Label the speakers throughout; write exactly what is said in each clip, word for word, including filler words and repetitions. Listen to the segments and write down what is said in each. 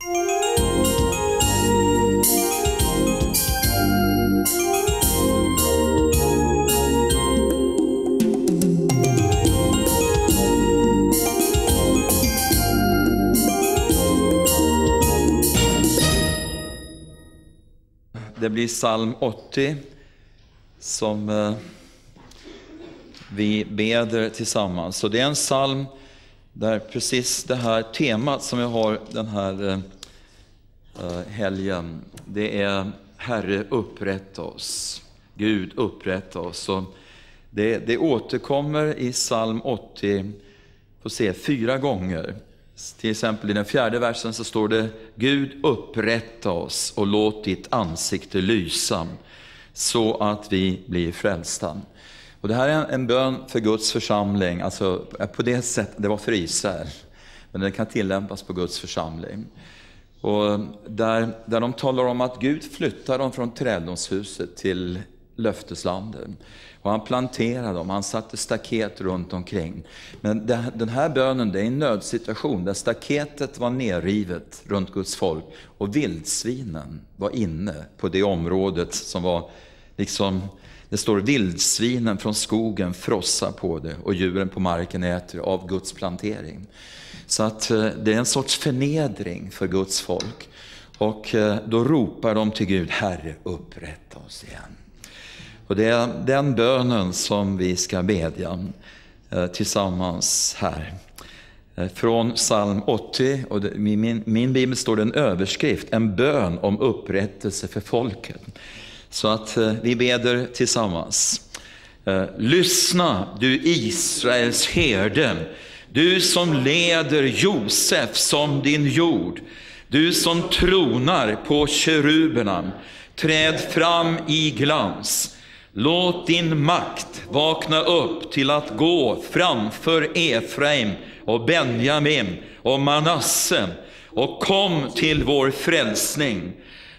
Speaker 1: Det blir psalm åttio som eh, vi beder tillsammans. Så det är en psalm där precis det här temat som jag har den här eh, helgen, det är Herre, upprätta oss. Gud, upprätta oss. Så det, det återkommer i psalm åttio, får se, fyra gånger. Till exempel i den fjärde versen så står det: Gud, upprätta oss och låt ditt ansikte lysa så att vi blir frälsta. Och det här är en bön för Guds församling. Alltså på det sättet, det var för Israel, men den kan tillämpas på Guds församling. Och där, där de talar om att Gud flyttar dem från trädgårdshuset till löfteslandet. Och han planterade dem, han satte staket runt omkring. Men det, den här bönen, det är en nödsituation där staketet var nerrivet runt Guds folk. Och vildsvinen var inne på det området som var liksom, det står vildsvinen från skogen frossar på det och djuren på marken äter av Guds plantering. Så att det är en sorts förnedring för Guds folk. Och då ropar de till Gud: Herre, upprätta oss igen. Och det är den bönen som vi ska bedja eh, tillsammans här. Eh, från psalm åttio, och det, min, min bibel står det en överskrift, en bön om upprättelse för folket. Så att eh, vi beder tillsammans. Eh, Lyssna, du Israels herde, du som leder Josef som din jord, du som tronar på keruberna, träd fram i glans. Låt din makt vakna upp till att gå framför Efraim och Benjamin och Manasse, och kom till vår frälsning.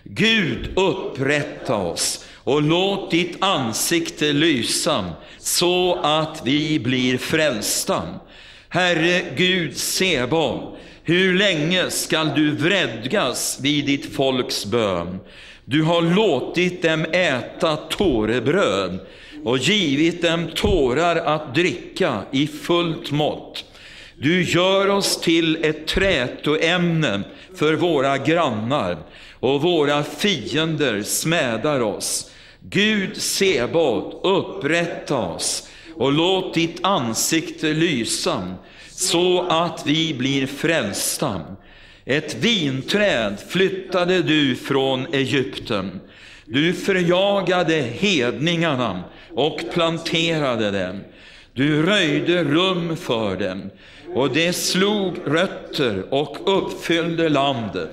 Speaker 1: Gud, upprätta oss och låt ditt ansikte lysa så att vi blir frälsta. Herre Gud Sebon, hur länge skall du vredgas vid ditt folks bön? Du har låtit dem äta tårebröd och givit dem tårar att dricka i fullt mått. Du gör oss till ett trätoämne för våra grannar, och våra fiender smädar oss. Gud Sebot, upprätta oss och låt ditt ansikte lysa så att vi blir frälsta. Ett vinträd flyttade du från Egypten. Du förjagade hedningarna och planterade dem. Du röjde rum för dem, och det slog rötter och uppfyllde landet.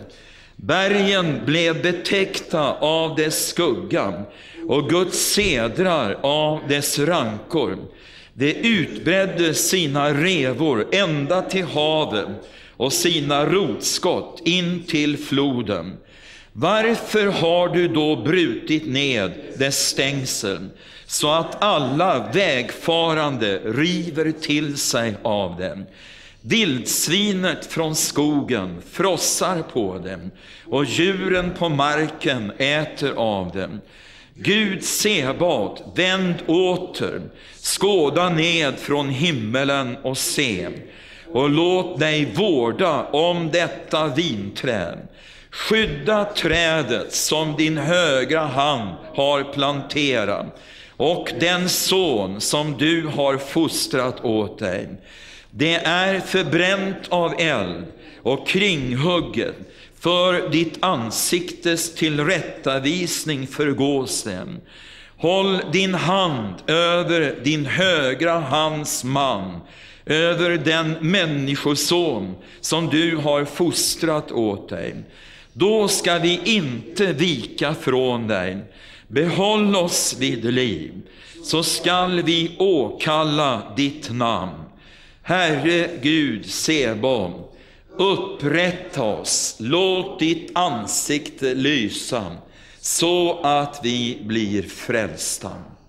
Speaker 1: Bergen blev betäckta av dess skugga och Guds sedrar av dess rankor. Det utbredde sina revor ända till havet och sina rotskott in till floden. Varför har du då brutit ned dess stängsel så att alla vägfarande river till sig av dem? Vildsvinet från skogen frossar på dem, och djuren på marken äter av dem. Gud Sebot, vänd åter, skåda ned från himmelen och se, och låt dig vårda om detta vinträd. Skydda trädet som din högra hand har planterat, och den son som du har fostrat åt dig. Det är förbränt av eld och kringhugget, för ditt ansiktes tillrättavisning förgås dem. Håll din hand över din högra hands man, över den människoson som du har fostrat åt dig. Då ska vi inte vika från dig. Behåll oss vid liv, så skall vi åkalla ditt namn. Herre Gud Sebon, upprätta oss, låt ditt ansikte lysa så att vi blir frälsta.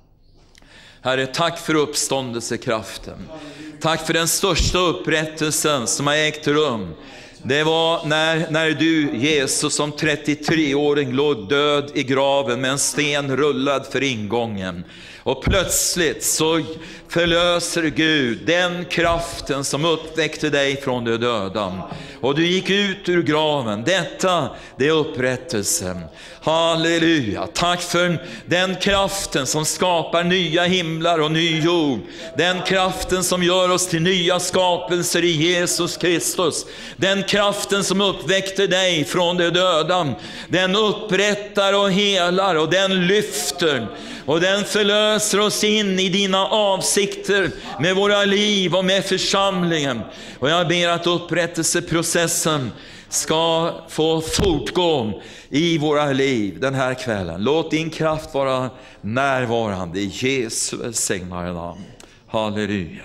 Speaker 1: Herre, tack för uppståndelsekraften. Tack för den största upprättelsen som har ägt rum. Det var när, när du, Jesus, som trettiotre-åring låg död i graven med en sten rullad för ingången. Och plötsligt så förlöser Gud den kraften som uppväckte dig från de döda. Och du gick ut ur graven. Detta, det är upprättelsen. Halleluja. Tack för den kraften som skapar nya himlar och ny jord. Den kraften som gör oss till nya skapelser i Jesus Kristus. Den kraften som uppväckte dig från de döda. Den upprättar och helar och den lyfter. Och den förlöser oss in i dina avsikter med våra liv och med församlingen. Och jag ber att upprättelseprocessen ska få fortgå i våra liv den här kvällen. Låt din kraft vara närvarande i Jesu välsignade namn. Halleluja.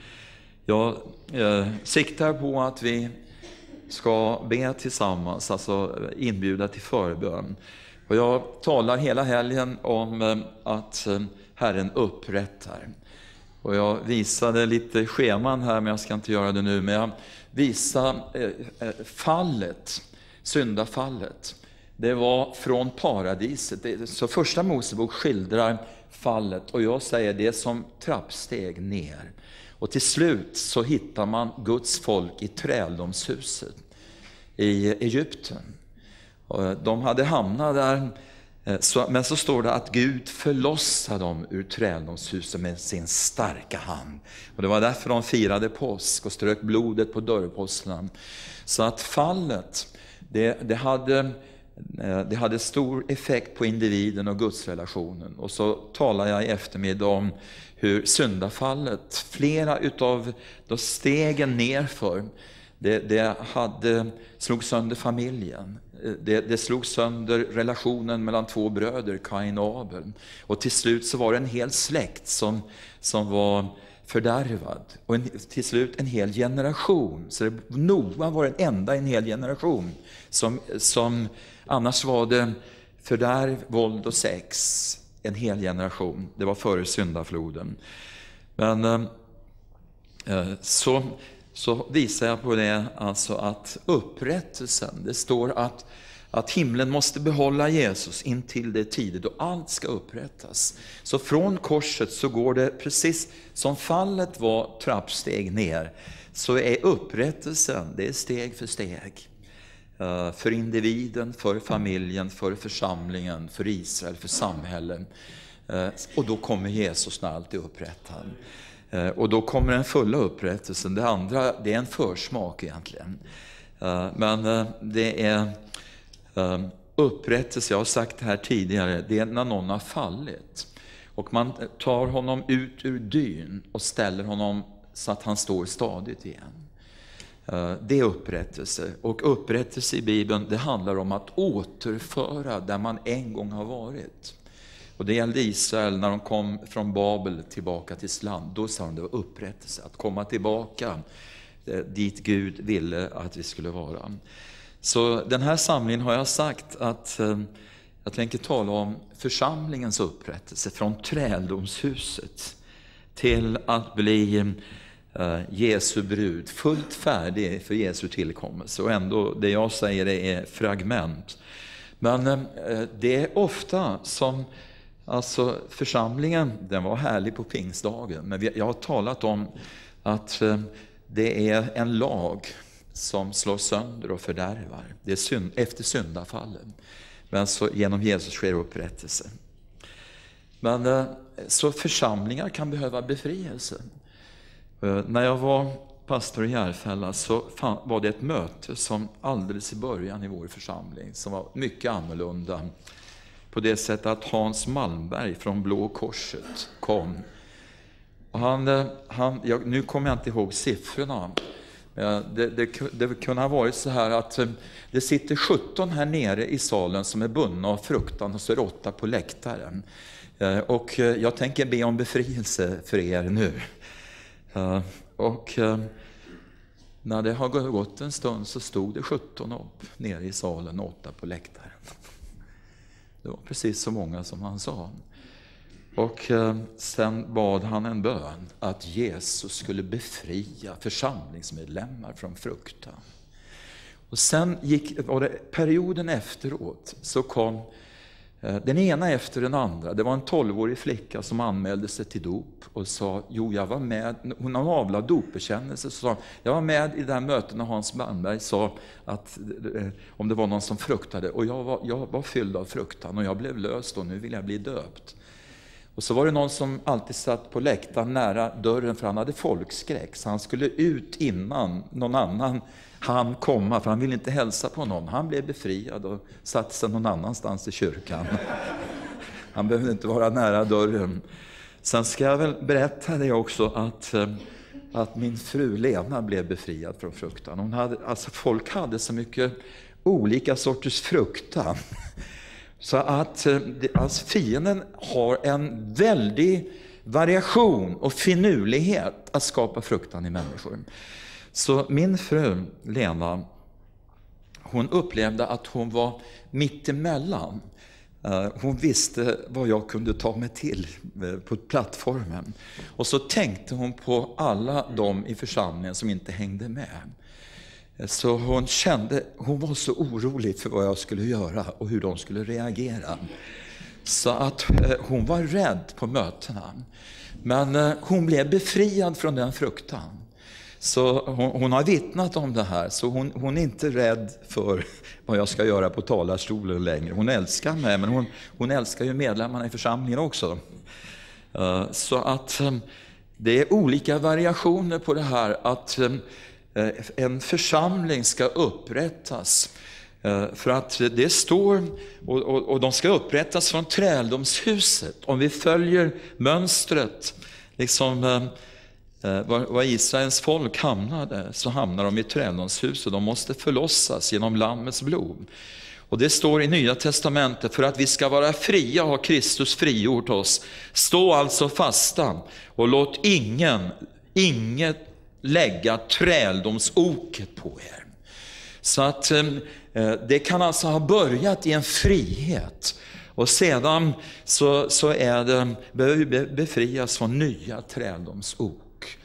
Speaker 1: Jag eh, siktar på att vi ska be tillsammans, alltså inbjuda till förbön. Och jag talar hela helgen om att Herren upprättar. Och jag visade lite scheman här, men jag ska inte göra det nu. Men jag visade fallet, syndafallet. Det var från paradiset. Så första Mosebok skildrar fallet. Och jag säger det som trappsteg ner. Och till slut så hittar man Guds folk i träldomshuset i Egypten. De hade hamnat där, men så står det att Gud förlossade dem ur träldomshuset med sin starka hand. Och det var därför de firade påsk och strök blodet på dörrpostlarna. Så att fallet, det, det, hade, det hade stor effekt på individen och gudsrelationen. Och så talar jag i eftermiddag om hur syndafallet, flera utav de stegen nerför, det, det hade, slog sönder familjen. Det, det slog sönder relationen mellan två bröder, Kain och Abel. Och till slut så var det en hel släkt som, som var fördärvad. Och en, till slut en hel generation. Så det, Noa var den enda i en hel generation. Som, som, annars var det fördärv, våld och sex. En hel generation. Det var före syndafloden. Men eh, så... så visar jag på det, alltså att upprättelsen, det står att, att himlen måste behålla Jesus in till det tider då allt ska upprättas. Så från korset så går det precis som fallet var trappsteg ner, så är upprättelsen, det är steg för steg. För individen, för familjen, för församlingen, för Israel, för samhällen. Och då kommer Jesus när allt är upprättad. Och då kommer den fulla upprättelsen. Det andra, det är en försmak egentligen. Men det är upprättelse, jag har sagt det här tidigare, det är när någon har fallit. Och man tar honom ut ur dyn och ställer honom så att han står stadigt igen. Det är upprättelse. Och upprättelse i Bibeln, det handlar om att återföra där man en gång har varit. Och det gällde Israel när de kom från Babel tillbaka till sitt land. Då sa de det var upprättelse, att komma tillbaka dit Gud ville att vi skulle vara. Så den här samlingen har jag sagt att eh, jag tänker tala om församlingens upprättelse från träldomshuset till att bli eh, Jesu brud, fullt färdig för Jesu tillkommelse. Och ändå, det jag säger är fragment. Men eh, det är ofta som... Alltså församlingen, den var härlig på pingstdagen, men jag har talat om att det är en lag som slår sönder och fördärvar. Det är synd, efter syndafallen. Men så genom Jesus sker upprättelse. Men så församlingar kan behöva befrielse. När jag var pastor i Järfälla så var det ett möte som alldeles i början i vår församling som var mycket annorlunda. På det sättet att Hans Malmberg från Blå Korset kom. Och han, han, jag, nu kommer jag inte ihåg siffrorna. Det, det, det kunde ha varit så här att det sitter sjutton här nere i salen som är bundna av fruktan och så är det åtta på läktaren. Och jag tänker be om befrielse för er nu. Och när det har gått en stund så stod det sjutton upp nere i salen och åtta på läktaren. Det var precis så många som han sa. Och sen bad han en bön att Jesus skulle befria församlingsmedlemmar från fruktan. Och sen gick, var det perioden efteråt, så kom eh, den ena efter den andra. Det var en tolvårig flicka som anmälde sig till dop och sa, jo jag var med, hon har avlagt dopbekännelse, så sa, jag var med i det här mötet när Hans Bandberg sa att eh, om det var någon som fruktade, och jag var, jag var fylld av fruktan och jag blev löst och nu vill jag bli döpt. Och så var det någon som alltid satt på läktaren nära dörren, för han hade folkskräck, så han skulle ut innan någon annan han komma, för han ville inte hälsa på någon. Han blev befriad och satte sig någon annanstans i kyrkan. Han behövde inte vara nära dörren. Sen ska jag väl berätta det också att, att min fru Lena blev befriad från fruktan. Hon hade, alltså folk hade så mycket olika sorters fruktan. Så att alltså fienden har en väldig variation och finurlighet att skapa fruktan i människor. Så min fru Lena, hon upplevde att hon var mitt emellan. Hon visste vad jag kunde ta mig till på plattformen. Och så tänkte hon på alla de i församlingen som inte hängde med. Så hon kände, hon var så orolig för vad jag skulle göra och hur de skulle reagera. Så att hon var rädd på mötena. Men hon blev befriad från den fruktan. Så hon, hon har vittnat om det här, så hon, hon är inte rädd för vad jag ska göra på talarstolen längre. Hon älskar mig, men hon, hon älskar ju medlemmarna i församlingen också. Uh, så att um, det är olika variationer på det här att um, en församling ska upprättas. Uh, för att det står, och, och, och de ska upprättas från träldomshuset. Om vi följer mönstret, liksom... Uh, Var Israels folk hamnade, så hamnar de i träldomshuset. De måste förlossas genom lammets blod. Och det står i Nya testamentet, för att vi ska vara fria har Kristus frigjort oss. Stå alltså fasta och låt ingen, inget lägga träldomsoket på er. Så att eh, det kan alltså ha börjat i en frihet. Och sedan så, så är det, behöver vi befrias från nya träldomsok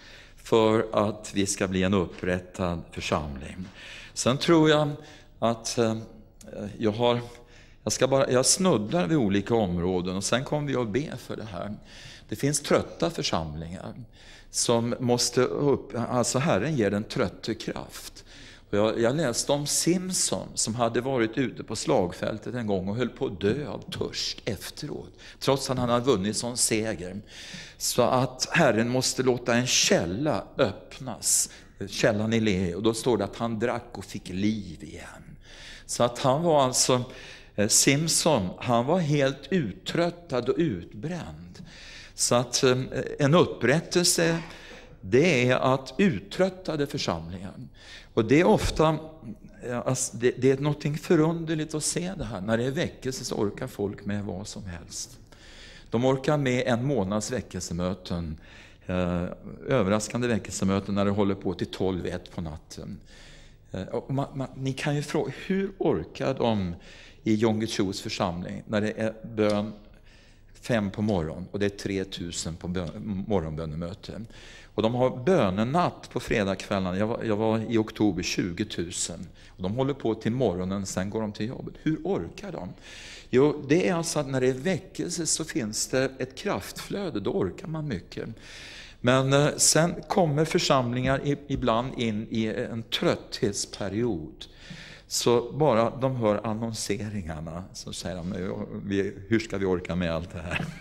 Speaker 1: för att vi ska bli en upprättad församling. Sen tror jag att eh, jag har, jag ska bara, jag snuddar vid olika områden och sen kommer vi att be för det här. Det finns trötta församlingar som måste upp, alltså Herren ger den trötte kraft. Och jag, jag läste om Simson som hade varit ute på slagfältet en gång och höll på att dö av törst efteråt. Trots att han hade vunnit sån seger. Så att Herren måste låta en källa öppnas. Källan i Le. Och då står det att han drack och fick liv igen. Så att han var alltså, Simson, han var helt uttröttad och utbränd. Så att en upprättelse, det är att uttröttade församlingen. Och det är ofta, alltså det, det är någonting förunderligt att se det här. När det är väckelse så orkar folk med vad som helst. De orkar med en månads väckelsemöten, eh, överraskande väckelsemöten när det håller på till tolv ett på natten. Eh, och man, man, ni kan ju fråga, hur orkar de i Yom Kippurs församling när det är bön fem på morgon och det är tre tusen på bön, morgonbönemöten. Och de har bönenatt på fredagskvällarna. Jag var, jag var i oktober tjugo tusen. Och de håller på till morgonen, sen går de till jobbet. Hur orkar de? Jo, det är alltså att när det är väckelse så finns det ett kraftflöde. Då orkar man mycket. Men eh, sen kommer församlingar i, ibland in i en trötthetsperiod. Så bara de hör annonseringarna så säger de, hur ska vi orka med allt det här?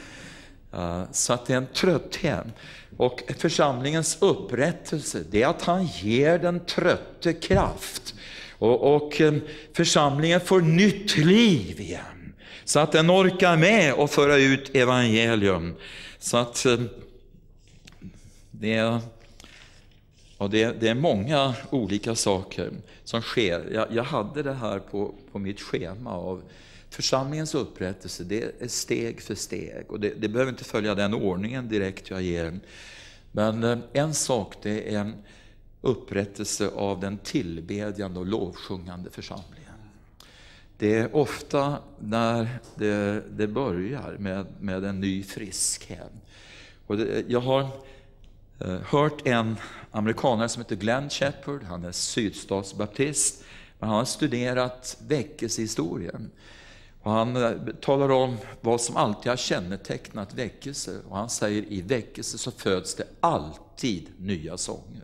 Speaker 1: Uh, så att det är en trötthet. Och församlingens upprättelse, det är att han ger den trötte kraft. Och, och um, församlingen får nytt liv igen. Så att den orkar med och föra ut evangelium. Så att um, det är... Och det, det är många olika saker som sker. Jag, jag hade det här på, på mitt schema av församlingens upprättelse. Det är steg för steg. Och det, det behöver inte följa den ordningen direkt jag ger. Men en sak, det är en upprättelse av den tillbedjande och lovsjungande församlingen. Det är ofta när det, det börjar med, med en ny friskhet. Och det, jag har... hört en amerikanare som heter Glenn Shepard. Han är sydstatsbaptist, men han har studerat väckelsehistorien. Och han talar om vad som alltid har kännetecknat väckelse. Och han säger i väckelse så föds det alltid nya sånger.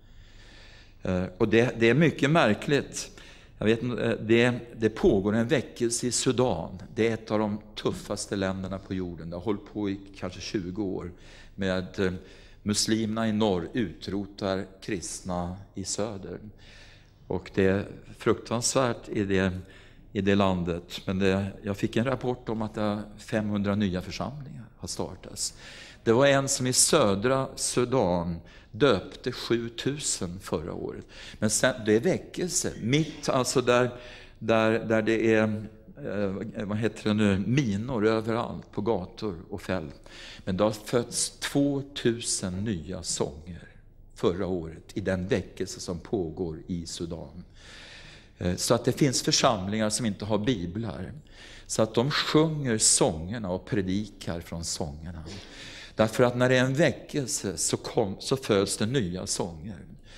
Speaker 1: Och det, det är mycket märkligt. Jag vet, det, det pågår en väckelse i Sudan. Det är ett av de tuffaste länderna på jorden. Det har hållit på i kanske tjugo år med muslimerna i norr utrotar kristna i söder. Och det är fruktansvärt i det, i det landet. Men det, jag fick en rapport om att det femhundra nya församlingar har startats. Det var en som i södra Sudan döpte sjutusen förra året. Men sen, det är väckelse. Mitt, alltså där, där, där det är eh, vad heter det nu, minor överallt på gator och fält. Men det har fötts tvåtusen nya sånger förra året i den väckelse som pågår i Sudan. Eh, så att det finns församlingar som inte har biblar. Så att de sjunger sångerna och predikar från sångerna. Därför att när det är en väckelse så, kom, så föds det nya sånger.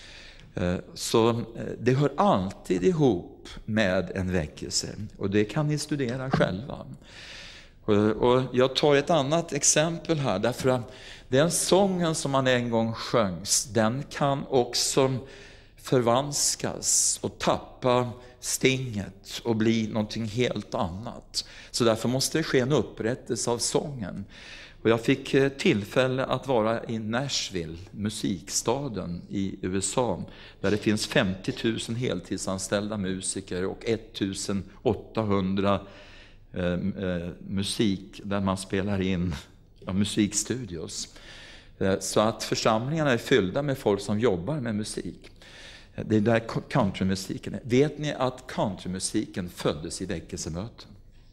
Speaker 1: Så det hör alltid ihop med en väckelse. Och det kan ni studera själva. Och jag tar ett annat exempel här. Därför att den sången som man en gång sjöngs, den kan också förvanskas och tappa stinget och bli någonting helt annat. Så därför måste det ske en upprättelse av sången. Och jag fick tillfälle att vara i Nashville, musikstaden i U S A, där det finns femtio tusen heltidsanställda musiker och ettusen åttahundra eh, eh, musik där man spelar in ja, musikstudios. Eh, så att församlingarna är fyllda med folk som jobbar med musik. Det är där countrymusiken är. Vet ni att countrymusiken föddes i väckelsemöten?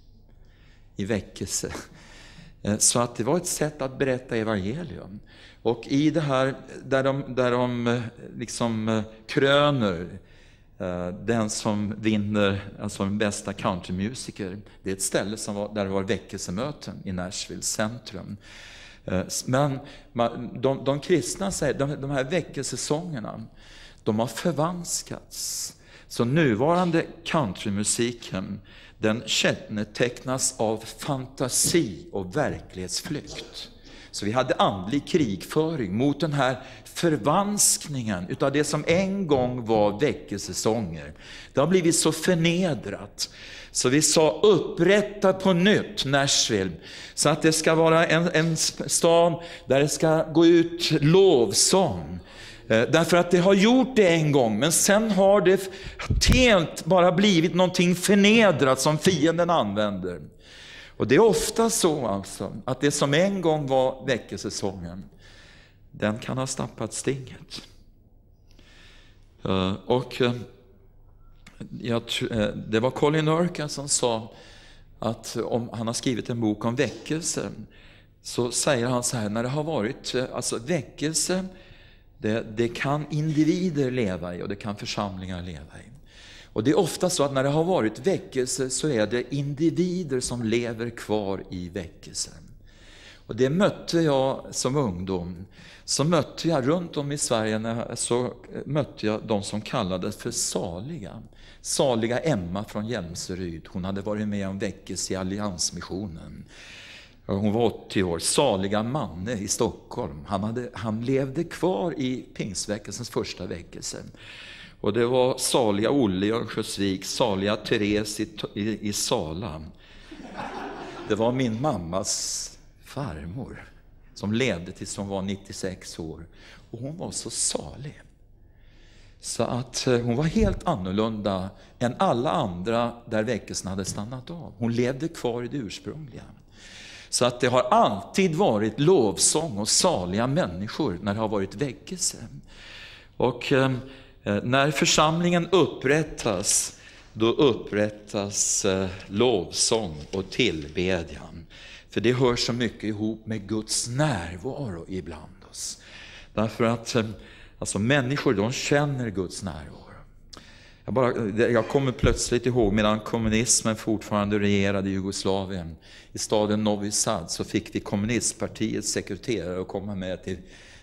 Speaker 1: I väckelse. Så att det var ett sätt att berätta evangelium. Och i det här, där de, där de liksom kröner den som vinner, alltså den bästa countrymusiker, det är ett ställe som var, där det var väckelsemöten i Nashville centrum. Men de, de kristna säger, de, de här väckelsesångerna, de har förvanskats. Så nuvarande countrymusiken, den kännetecknas av fantasi och verklighetsflykt. Så vi hade andlig krigföring mot den här förvanskningen utav det som en gång var väckelsesånger. Det har blivit så förnedrat. Så vi sa upprätta på nytt Nashville. Så att det ska vara en, en stad där det ska gå ut lovsång. Därför att det har gjort det en gång, men sen har det helt bara blivit någonting förnedrat som fienden använder. Och det är ofta så alltså, att det som en gång var väckelsesången, den kan ha stappat stinget. Och jag, det var Colin Urquhart som sa att om han har skrivit en bok om väckelse, så säger han så här, när det har varit alltså väckelse, Det, det kan individer leva i och det kan församlingar leva i. Och det är ofta så att när det har varit väckelse så är det individer som lever kvar i väckelsen. Och det mötte jag som ungdom. Så mötte jag runt om i Sverige, när, så mötte jag de som kallades för saliga. Saliga Emma från Hjälmseryd. Hon hade varit med om väckelse i Alliansmissionen. Hon var åttio år. Saliga Manne i Stockholm. Han, hade, han levde kvar i Pingstväckelsens första väckelse. Och det var saliga Olle i Örnsköldsvik, saliga Therese i, i, i Sala. Det var min mammas farmor som levde tills hon var nittiosex år. Och hon var så salig. Så att hon var helt annorlunda än alla andra där väckelsen hade stannat av. Hon levde kvar i det ursprungliga. Så att det har alltid varit lovsång och saliga människor när det har varit väckelse. Och eh, när församlingen upprättas, då upprättas eh, lovsång och tillbedjan. För det hör så mycket ihop med Guds närvaro ibland oss. Därför att eh, alltså människor, de känner Guds närvaro. Jag, bara, jag kommer plötsligt ihåg medan kommunismen fortfarande regerade i Jugoslavien. I staden Novi Sad så fick vi kommunistpartiets sekreterare att komma med till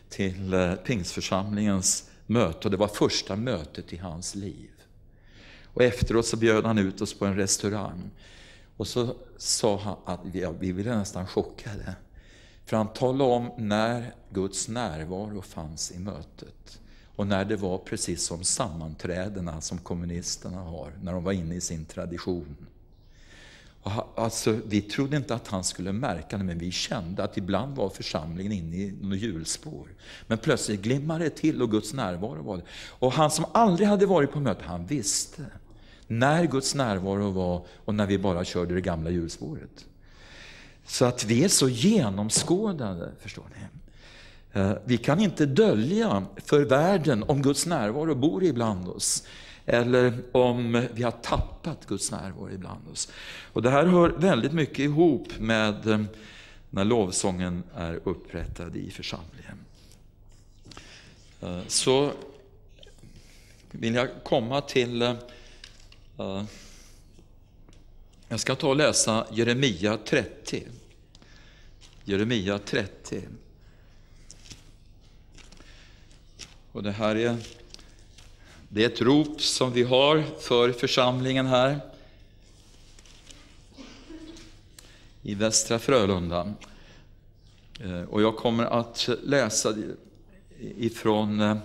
Speaker 1: till eh, Pingstförsamlingens möte. Och det var första mötet i hans liv. Och efteråt så bjöd han ut oss på en restaurang. Och så sa han att vi, vi ville nästan chockade. För han talade om när Guds närvaro fanns i mötet. Och när det var precis som sammanträdena som kommunisterna har. När de var inne i sin tradition. Och alltså, vi trodde inte att han skulle märka det, men vi kände att ibland var församlingen inne i något hjulspår. Men plötsligt glimmade det till och Guds närvaro var det. Och han som aldrig hade varit på möte, han visste när Guds närvaro var och när vi bara körde det gamla hjulspåret. Så att vi är så genomskådade, förstår ni. Vi kan inte dölja för världen om Guds närvaro bor ibland oss. Eller om vi har tappat Guds närvaro ibland oss. Och det här hör väldigt mycket ihop med när lovsången är upprättad i församlingen. Så vill jag komma till... Jag ska ta och läsa Jeremia trettio. Jeremia trettio. Och det här är, det är ett rop som vi har för församlingen här i Västra Frölunda. Och jag kommer att läsa ifrån,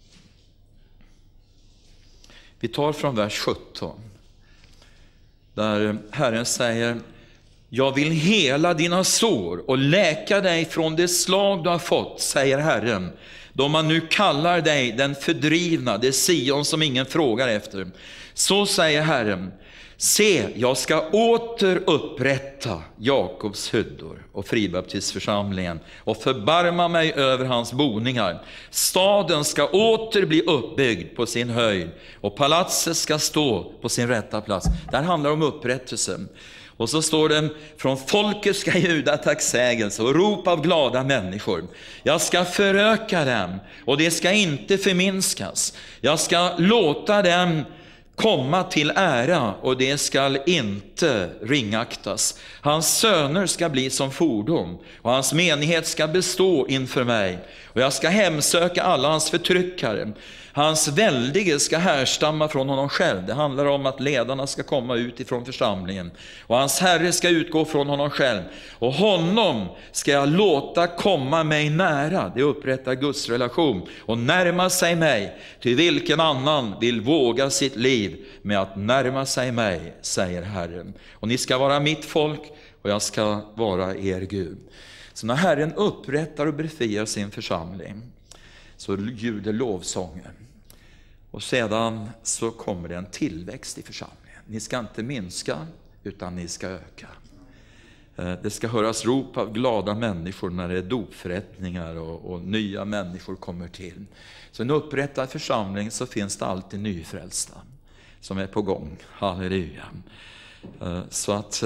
Speaker 1: vi tar från vers sjutton. Där Herren säger: jag vill hela dina sår och läka dig från det slag du har fått, säger Herren. Då man nu kallar dig den fördrivna, det Sion som ingen frågar efter. Så säger Herren: se, jag ska åter upprätta Jakobs hyddor och fribaptistförsamlingen och förbarma mig över hans boningar. Staden ska åter bli uppbyggd på sin höjd och palatset ska stå på sin rätta plats. Det här handlar om upprättelse. Och så står det: från folket ska ljuda tacksägelse och rop av glada människor. Jag ska föröka dem och det ska inte förminskas. Jag ska låta dem komma till ära och det ska inte ringaktas. Hans söner ska bli som fordon och hans menighet ska bestå inför mig. Och jag ska hemsöka alla hans förtryckare. Hans väldige ska härstamma från honom själv. Det handlar om att ledarna ska komma ut ifrån församlingen. Och hans herre ska utgå från honom själv. Och honom ska jag låta komma mig nära. Det upprättar Guds relation. Och närma sig mig. Till vilken annan vill våga sitt liv med att närma sig mig, säger Herren. Och ni ska vara mitt folk och jag ska vara er Gud. Så när Herren upprättar och befriar sin församling, så ljuder lovsången. Och sedan så kommer det en tillväxt i församlingen. Ni ska inte minska, utan ni ska öka. Det ska höras rop av glada människor när det är dopförrättningar och, och nya människor kommer till. Så i en upprättad församling så finns det alltid nyfrälsta som är på gång. Halleluja. Så att...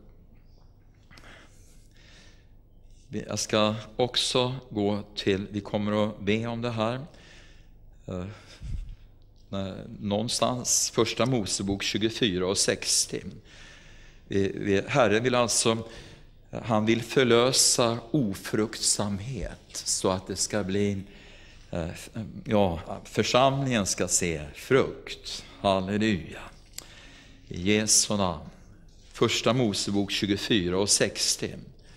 Speaker 1: Jag ska också gå till, vi kommer att be om det här. Eh, någonstans, första Mosebok tjugofyra och sextio. Vi, vi, Herren vill alltså, han vill förlösa ofruktsamhet så att det ska bli, eh, ja, församlingen ska se frukt. Halleluja. I Jesu namn. Första Mosebok tjugofyra och sextio.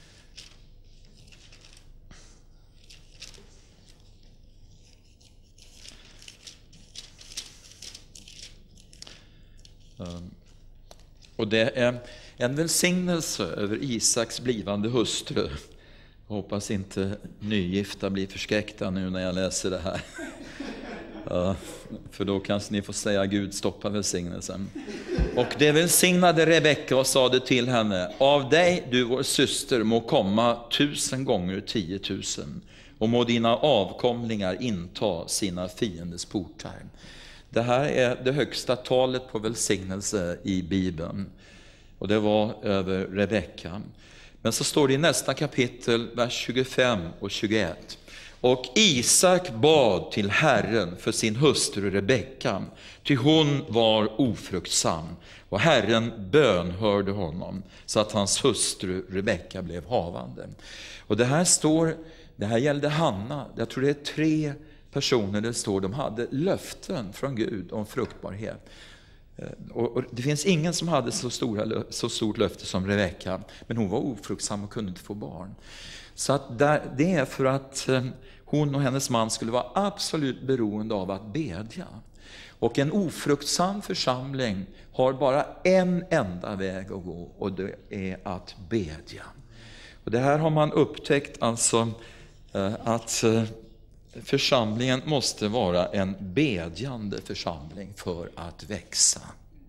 Speaker 1: Och det är en välsignelse över Isaks blivande hustru. Jag hoppas inte nygifta blir förskräckta nu när jag läser det här. Ja, för då kanske ni får säga: Gud, stoppa välsignelsen. Och det välsignade Rebecka och sade till henne: av dig, du vår syster, må komma tusen gånger tiotusen. Och må dina avkomlingar inta sina fienders portar. Det här är det högsta talet på välsignelse i Bibeln. Och det var över Rebecka. Men så står det i nästa kapitel, vers tjugofem och tjugoett. Och Isak bad till Herren för sin hustru Rebecka, ty hon var ofruktsam. Och Herren bönhörde honom så att hans hustru Rebecka blev havande. Och det här står Det här gällde Hanna. Jag tror det är tre personer det står. De hade löften från Gud om fruktbarhet. Och det finns ingen som hade så, stora, så stort löfte som Rebecka. Men hon var ofruktsam och kunde inte få barn. Så att där, det är för att hon och hennes man skulle vara absolut beroende av att bedja. Och en ofruktsam församling har bara en enda väg att gå, och det är att bedja. Och det här har man upptäckt, alltså att församlingen måste vara en bedjande församling för att växa.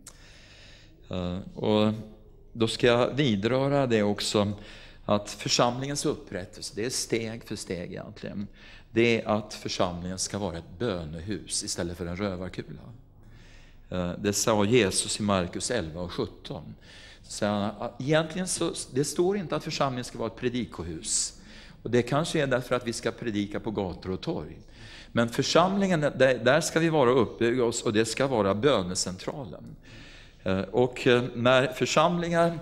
Speaker 1: Och då ska jag vidröra det också, att församlingens upprättelse, det är steg för steg egentligen. Det är att församlingen ska vara ett bönehus istället för en rövarkula. Det sa Jesus i Markus elva och sjutton. Så egentligen så, det står inte att församlingen ska vara ett predikohus. Och det kanske är därför att vi ska predika på gator och torg. Men församlingen, där, där ska vi vara och uppbygga oss, och det ska vara bönecentralen. Och när församlingar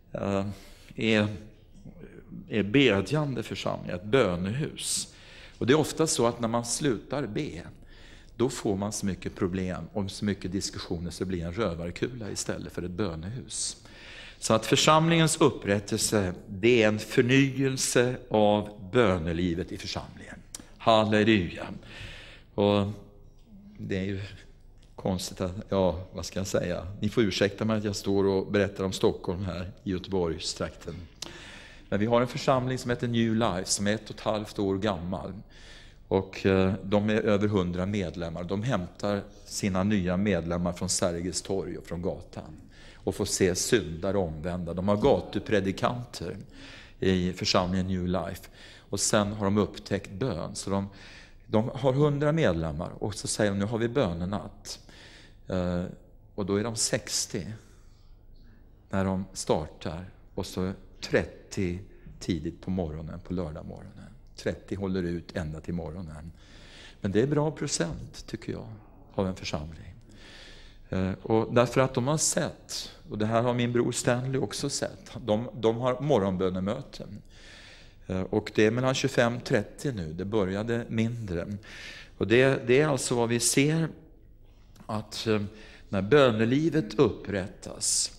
Speaker 1: är, är bedjande församlingar, ett bönehus. Och det är ofta så att när man slutar be, då får man så mycket problem och så mycket diskussioner, så det blir en rövarkula istället för ett bönehus. Så att församlingens upprättelse, det är en förnyelse av bönelivet i församlingen. Halleluja. Och det är ju konstigt att, ja, vad ska jag säga? Ni får ursäkta mig att jag står och berättar om Stockholm här i Göteborgstrakten. Men vi har en församling som heter New Life, som är ett och ett halvt år gammal. Och de är över hundra medlemmar. De hämtar sina nya medlemmar från Sergels torg och från gatan. Och får se syndare omvända. De har gatupredikanter i församlingen New Life. Och sen har de upptäckt bön. Så de, de har hundra medlemmar. Och så säger de, nu har vi bönenatt. Uh, och då är de sextio när de startar. Och så trettio tidigt på morgonen, på lördag morgonen. trettio håller ut ända till morgonen. Men det är bra procent, tycker jag, av en församling. Och därför att de har sett, och det här har min bror Stanley också sett, de, de har morgonbönemöten. Och det är mellan tjugofem och trettio nu, det började mindre. Och det, det är alltså vad vi ser, att när bönelivet upprättas,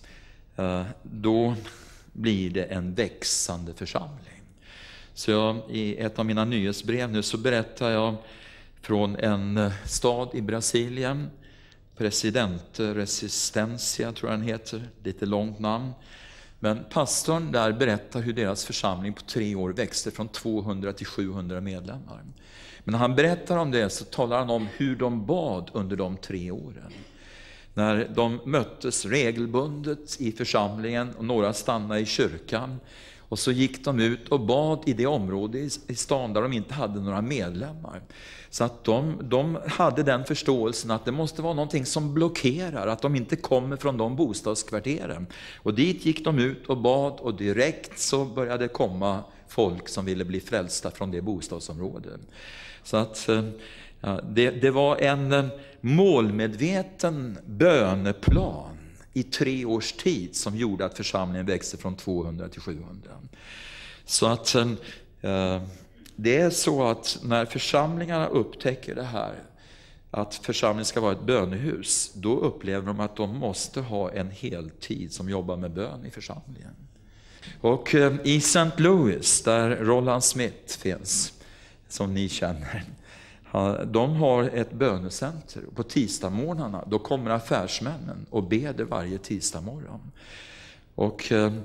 Speaker 1: då blir det en växande församling. Så jag, i ett av mina nyhetsbrev nu så berättar jag från en stad i Brasilien, Presidente Resistencia tror jag den heter, lite långt namn. Men pastorn där berättar hur deras församling på tre år växte från tvåhundra till sjuhundra medlemmar. Men när han berättar om det så talar han om hur de bad under de tre åren. När de möttes regelbundet i församlingen och några stannade i kyrkan. Och så gick de ut och bad i det område i stan där de inte hade några medlemmar. Så att de, de hade den förståelsen att det måste vara någonting som blockerar, att de inte kommer från de bostadskvarteren. Och dit gick de ut och bad, och direkt så började komma folk som ville bli frälsta från det bostadsområdet. Så att ja, det, det var en målmedveten böneplan i tre års tid som gjorde att församlingen växte från tvåhundra till sjuhundra. Så att eh, det är så att när församlingarna upptäcker det här, att församlingen ska vara ett bönehus, då upplever de att de måste ha en heltid som jobbar med bön i församlingen. Och eh, i Saint Louis, där Roland Smith finns, som ni känner, de har ett bönecenter. På tisdagsmorgnarna då kommer affärsmännen och beder varje tisdagsmorgon. Och eh,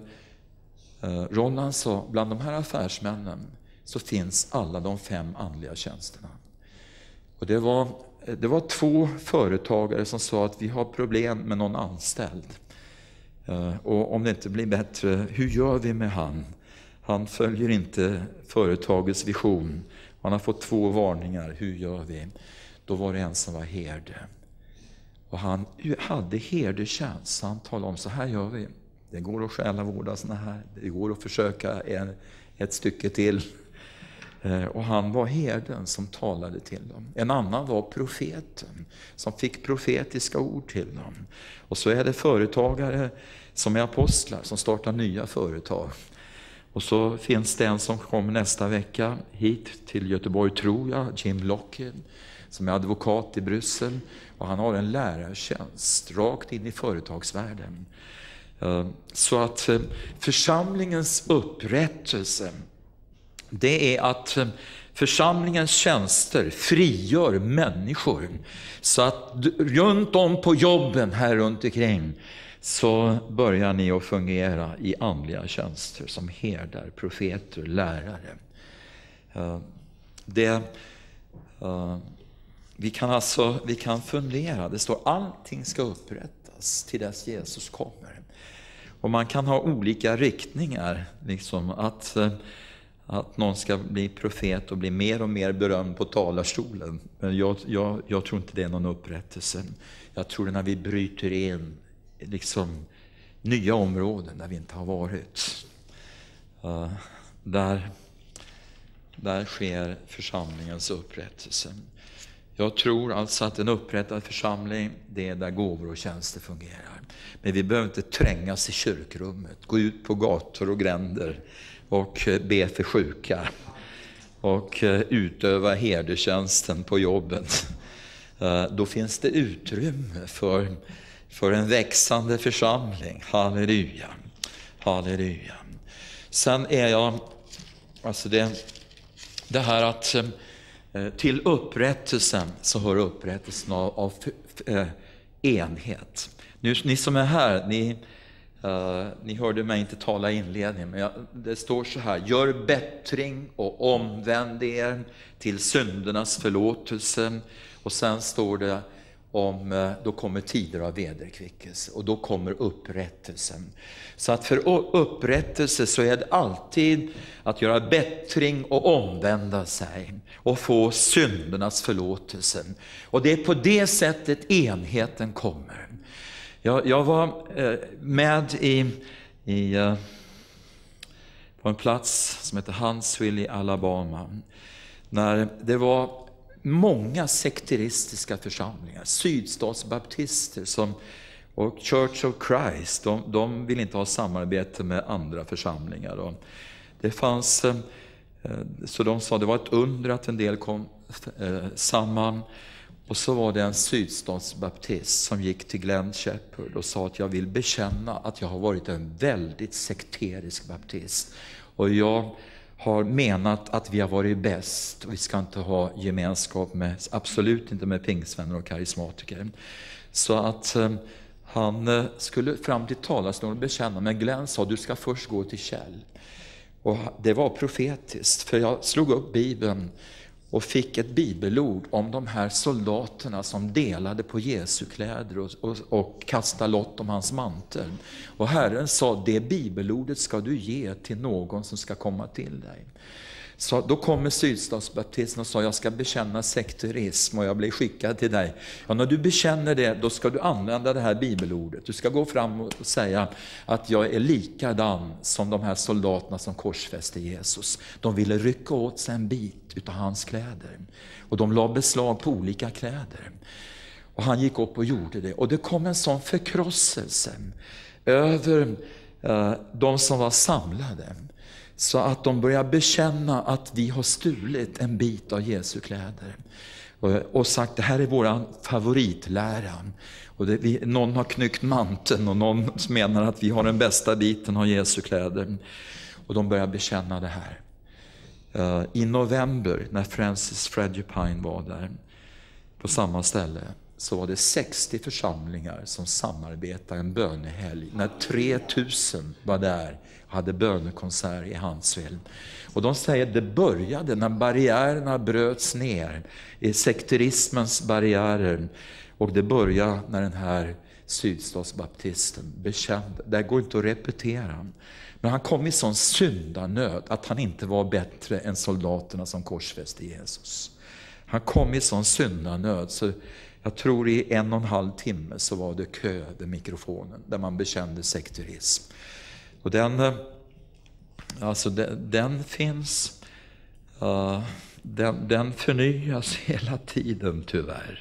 Speaker 1: Roland sa, bland de här affärsmännen så finns alla de fem andliga tjänsterna. Och det var, det var två företagare som sa att vi har problem med någon anställd. Eh, och om det inte blir bättre, hur gör vi med han? Han följer inte företagets vision. Han har fått två varningar. Hur gör vi? Då var det en som var herde. Och han hade herdetjänst. Han talade om, så här gör vi. Det går att själavårda såna här. Det går att försöka en, ett stycke till. Och han var herden som talade till dem. En annan var profeten som fick profetiska ord till dem. Och så är det företagare som är apostlar som startar nya företag. Och så finns det en som kommer nästa vecka hit till Göteborg, tror jag, Jim Lockheed, som är advokat i Bryssel. Och han har en lärartjänst rakt in i företagsvärlden. Så att församlingens upprättelse, det är att församlingens tjänster frigör människor. Så att runt om på jobben här runt omkring så börjar ni att fungera i andliga tjänster som herdar, profeter, lärare. Det, vi kan alltså vi kan fundera, det står allting ska upprättas till dess Jesus kommer. Och man kan ha olika riktningar, liksom att, att någon ska bli profet och bli mer och mer berömd på talarstolen. Men jag, jag, jag tror inte det är någon upprättelse. Jag tror det när vi bryter in liksom nya områden där vi inte har varit. Uh, där, där sker församlingens upprättelse. Jag tror alltså att en upprättad församling, det är där gåvor och tjänster fungerar. Men vi behöver inte trängas i kyrkrummet, gå ut på gator och gränder och be för sjuka och utöva herdetjänsten på jobbet. Då finns det utrymme för, för en växande församling. Halleluja, halleluja. Sen är jag, alltså det, det här att till upprättelsen så hör upprättelsen av, av äh, enhet. Nu, ni som är här, ni, uh, ni hörde mig inte tala i inledningen, men jag, det står så här: gör bättring och omvänd er till syndernas förlåtelse. Och sen står det om, uh, då kommer tider av vederkvickelse och då kommer upprättelsen. Så att för upprättelse så är det alltid att göra bättring och omvända sig och få syndernas förlåtelse. Och det är på det sättet enheten kommer. Jag, jag var eh, med i, i, eh, på en plats som heter Huntsville i Alabama. När det var många sekteristiska församlingar, sydstatsbaptister som, och Church of Christ, de, de vill inte ha samarbete med andra församlingar. Och det fanns, eh, så de sa det var ett under att en del kom eh, samman. Och så var det en sydstatsbaptist som gick till Glenn Shepherd och sa att jag vill bekänna att jag har varit en väldigt sekterisk baptist. Och jag har menat att vi har varit bäst och vi ska inte ha gemenskap med, absolut inte med pingsvänner och karismatiker. Så att eh, han eh, skulle fram till talarstolen och bekänna, men Glenn sa du ska först gå till Kjell. Och det var profetiskt, för jag slog upp Bibeln och fick ett bibelord om de här soldaterna som delade på Jesu kläder och, och, och kastade lott om hans mantel. Och Herren sa, det bibelordet ska du ge till någon som ska komma till dig. Så då kommer sydstatsbaptisten och sa, jag ska bekänna sekterism och jag blir skickad till dig. Ja, när du bekänner det, då ska du använda det här bibelordet. Du ska gå fram och säga att jag är likadan som de här soldaterna som korsfäste Jesus. De ville rycka åt sig en bit utav hans kläder. Och de la beslag på olika kläder. Och han gick upp och gjorde det. Och det kom en sån förkrosselse över uh, de som var samlade. Så att de börjar bekänna att vi har stulit en bit av Jesu kläder. Och, och sagt, det här är våran favoritlära. Och det, vi, någon har knyckt manteln och någon menar att vi har den bästa biten av Jesu kläder. Och de börjar bekänna det här. Uh, I november, när Francis Frangipane var där på samma ställe, så var det sextio församlingar som samarbetade en bönehelg. När tre tusen var där och hade bönekonsert i Huntsville. Och de säger att det började när barriärerna bröts ner i sekterismens barriärer. Och det började när den här sydstatsbaptisten bekände. Det går inte att repetera. Men han kom i sån syndanöd att han inte var bättre än soldaterna som korsfäste Jesus. Han kom i sån syndanöd så jag tror i en och en halv timme så var det kö vid mikrofonen där man bekände sekterism. Och den, alltså den, den finns, uh, den, den förnyas hela tiden tyvärr.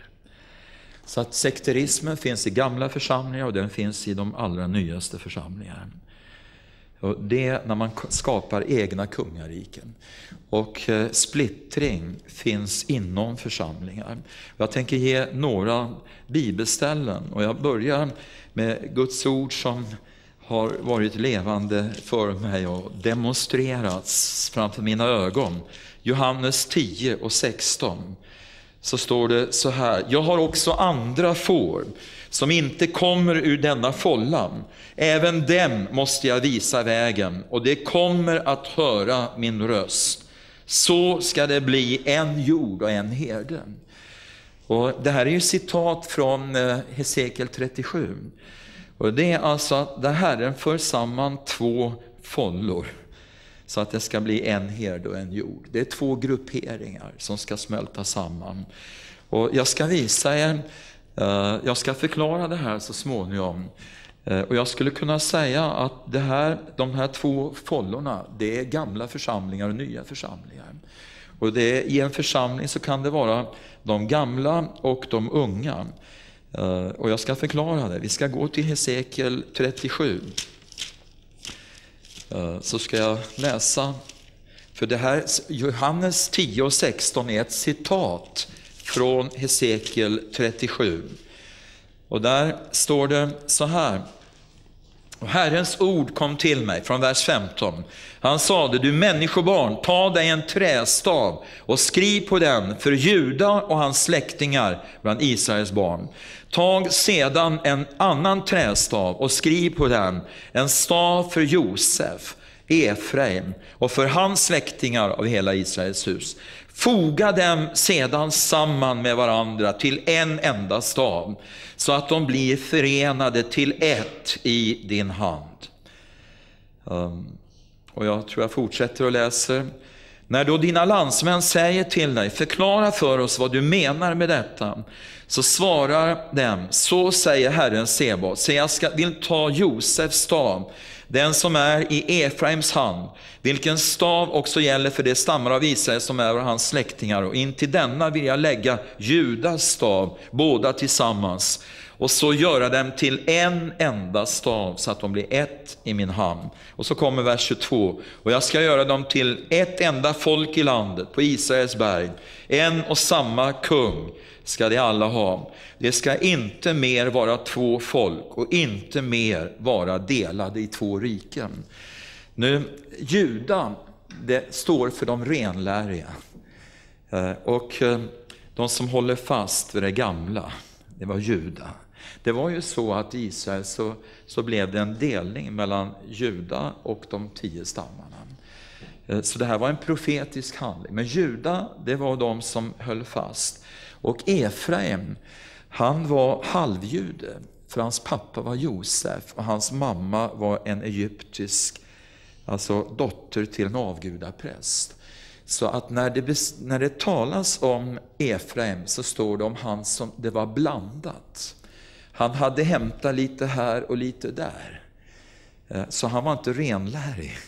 Speaker 1: Så att sekterismen finns i gamla församlingar och den finns i de allra nyaste församlingarna. Och det är när man skapar egna kungariken. Och eh, splittring finns inom församlingar. Jag tänker ge några bibelställen. Och jag börjar med Guds ord som har varit levande för mig och demonstrerats framför mina ögon. Johannes tio och sexton. Så står det så här: jag har också andra får som inte kommer ur denna follan. Även dem måste jag visa vägen, och det kommer att höra min röst. Så ska det bli en jord och en herde. Och det här är ju citat från Hesekiel trettiosju. Och det är alltså att där Herren för samman två follor så att det ska bli en herde och en jord. Det är två grupperingar som ska smälta samman. Och jag ska visa er, jag ska förklara det här så småningom. Och jag skulle kunna säga att det här, de här två follorna, det är gamla församlingar och nya församlingar. Och det är, i en församling så kan det vara de gamla och de unga. Och jag ska förklara det. Vi ska gå till Hesekiel trettiosju. Så ska jag läsa. För det här, Johannes tio och sexton är ett citat från Hesekiel trettiosju. Och där står det så här: och Herrens ord kom till mig, från vers femton. Han sade: du människobarn, ta dig en trästav och skriv på den för Juda och hans släktingar bland Israels barn. Tag sedan en annan trästav och skriv på den en stav för Josef, Efraim och för hans släktingar av hela Israels hus. Foga dem sedan samman med varandra till en enda stav, så att de blir förenade till ett i din hand. Um, och jag tror jag fortsätter och läser. När då dina landsmän säger till dig: förklara för oss vad du menar med detta, så svarar dem: så säger Herren Sebaot, så jag ska, vill ta Josefs stav, den som är i Efraims hand, vilken stav också gäller för de stammar av Israel som är hans släktingar, och in till denna vill jag lägga Judas stav, båda tillsammans, och så göra dem till en enda stav, så att de blir ett i min hand. Och så kommer vers tjugotvå: och jag ska göra dem till ett enda folk i landet på Israels berg, en och samma kung ska de alla ha. Det ska inte mer vara två folk och inte mer vara delade i två riken. Nu, Juda, det står för de renläriga. Och de som håller fast vid det gamla, det var Juda. Det var ju så att i Israel så, så blev det en delning mellan Juda och de tio stammarna. Så det här var en profetisk handling. Men Juda, det var de som höll fast. Och Efraim, han var halvjude, för hans pappa var Josef och hans mamma var en egyptisk, alltså dotter till en avgudapräst. Så att när det, när det talas om Efraim så står det om han som det var blandat. Han hade hämtat lite här och lite där. Så han var inte renlärig.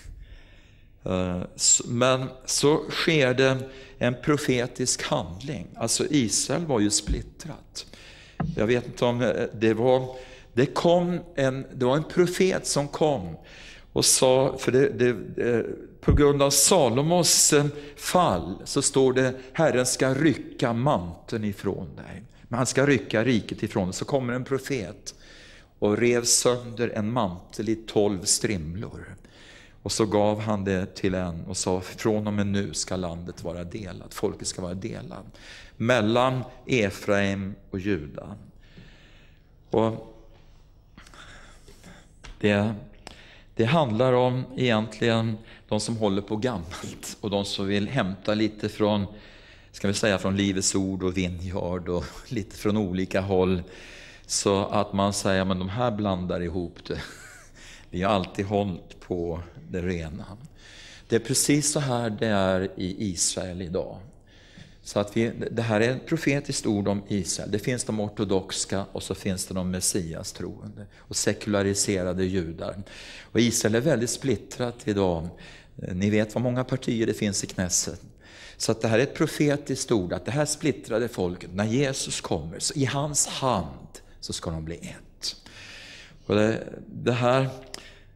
Speaker 1: Men så sker det en profetisk handling. Alltså Israel var ju splittrat. Jag vet inte om det var... Det, kom en, det var en profet som kom och sa, för det, det, på grund av Salomos fall så står det: Herren ska rycka manteln ifrån dig. Men han ska rycka riket ifrån dig. Så kommer en profet och rev sönder en mantel i tolv strimlor. Och så gav han det till en och sa: från och med nu ska landet vara delat. Folket ska vara delat mellan Efraim och Juda. Och det, det handlar om egentligen de som håller på gammalt och de som vill hämta lite från, ska vi säga, från Livets ord och Vinjard och lite från olika håll, så att man säger: men de här blandar ihop det. Vi har alltid hållit på det rena. Det är precis så här det är i Israel idag. Så att vi, det här är ett profetiskt ord om Israel. Det finns de ortodoxa och så finns det de messias troende och sekulariserade judar. Och Israel är väldigt splittrat idag. Ni vet vad många partier det finns i Knesset. Så att det här är ett profetiskt ord, att det här splittrade folket, när Jesus kommer, så i hans hand så ska de bli ett. Och det, det här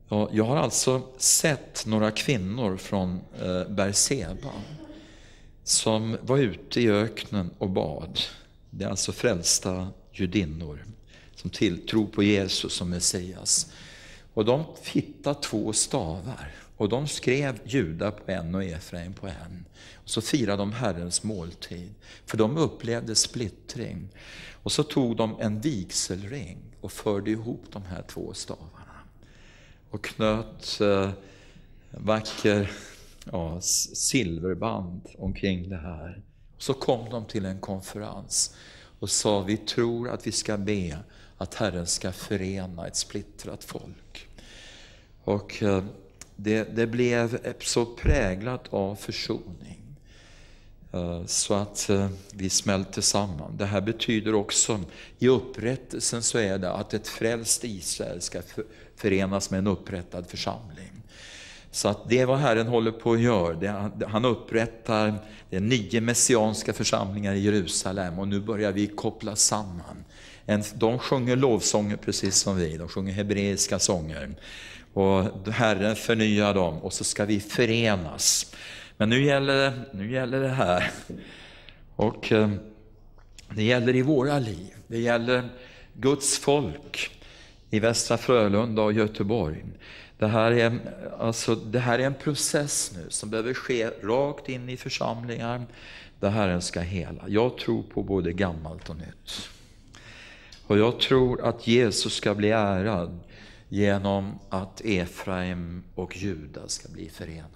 Speaker 1: Ja, jag har alltså sett några kvinnor från eh, Berseba som var ute i öknen och bad. Det är alltså frälsta judinnor som tilltror på Jesus som Messias. Och de hittade två stavar och de skrev Juda på en och Efraim på en. Och så firade de Herrens måltid, för de upplevde splittring. Och så tog de en vigselring och förde ihop de här två stavarna. Och knöt eh, vacker ja, silverband omkring det här. Och så kom de till en konferens och sa, vi tror att vi ska be att Herren ska förena ett splittrat folk. Och eh, det, det blev så präglat av försoning. Eh, så att eh, vi smälte samman. Det här betyder också, i upprättelsen så är det att ett frälst Israel ska för, förenas med en upprättad församling. Så att det är vad Herren håller på att göra. Det, han upprättar det nio messianska församlingar i Jerusalem och nu börjar vi koppla samman. En, de sjunger lovsånger precis som vi, de sjunger hebreiska sånger. Och Herren förnyar dem och så ska vi förenas. Men nu gäller, nu gäller det här. Och eh, det gäller i våra liv. Det gäller Guds folk i Västra Frölunda och Göteborg. Det här, är, alltså, det här är en process nu som behöver ske rakt in i församlingar där Herren ska hela. Jag tror på både gammalt och nytt. Och jag tror att Jesus ska bli ärad genom att Efraim och Juda ska bli förenade.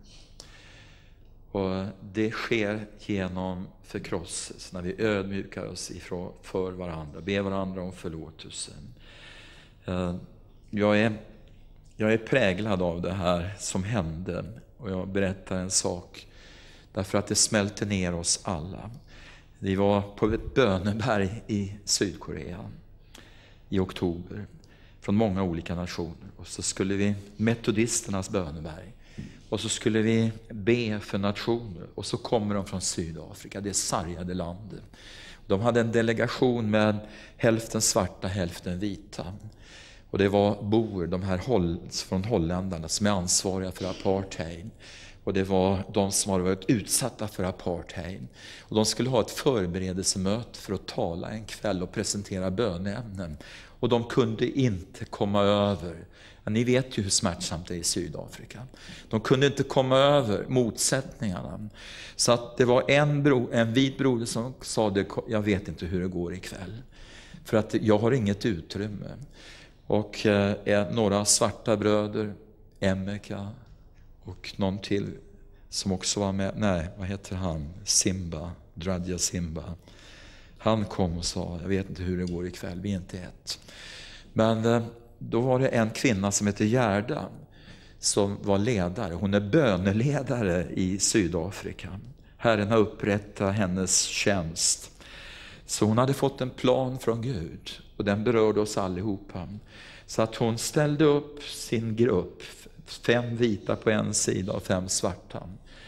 Speaker 1: Och det sker genom förkrosselse när vi ödmjukar oss ifrån för varandra, ber varandra om förlåtelsen. Jag är, jag är präglad av det här som hände och jag berättar en sak därför att det smälter ner oss alla. Vi var på ett böneberg i Sydkorea i oktober från många olika nationer och så skulle vi, metodisternas böneberg, och så skulle vi be för nationer och så kommer de från Sydafrika, det sargade landet. De hade en delegation med hälften svarta, hälften vita. Och det var boer, de här från holländarna som är ansvariga för apartheid. Och det var de som hade varit utsatta för apartheid. Och de skulle ha ett förberedelsemöte för att tala en kväll och presentera böneämnen. Och de kunde inte komma över. Ni vet ju hur smärtsamt det är i Sydafrika. De kunde inte komma över motsättningarna. Så att det var en, bro, en vit broder som sa det, jag vet inte hur det går ikväll. För att jag har inget utrymme. Och eh, några svarta bröder, Emeka och någon till som också var med, nej vad heter han, Simba, Dradja Simba. Han kom och sa, jag vet inte hur det går ikväll, vi är inte ett. Men eh, då var det en kvinna som heter Gerda som var ledare. Hon är böneledare i Sydafrika. Herren har upprättat hennes tjänst. Så hon hade fått en plan från Gud och den berörde oss allihopa. Så att hon ställde upp sin grupp, fem vita på en sida och fem svarta.